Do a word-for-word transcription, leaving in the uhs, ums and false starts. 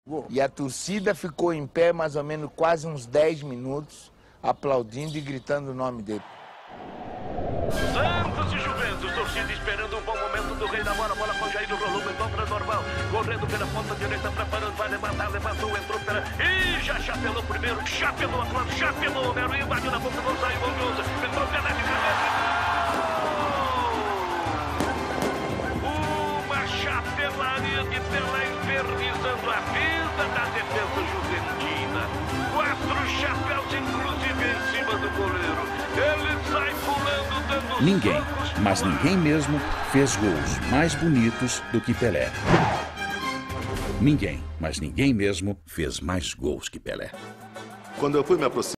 E a torcida ficou em pé mais ou menos quase uns dez minutos, aplaudindo e gritando o nome dele. Santos e Juventus, torcida esperando um bom momento do rei da bola, bola com Jair, rolou, entrou para normal, correndo pela ponta direita, preparando, vai levantar, levantou, entrou pela... Ih, já chapelou primeiro, chapelou, Atlântico, chapelou, Nero, invadiu na boca, não saiu, Bolioso, entrou pela de cabeça. Uma chapelaria de Pelé infernizando a vida da defesa juventina. Quatro chapéus, inclusive, em cima do goleiro. Ele sai pulando, dando Ninguém, mas ninguém mesmo, fez gols mais bonitos do que Pelé. Ninguém, mas ninguém mesmo, fez mais gols que Pelé. Quando eu fui me aproximar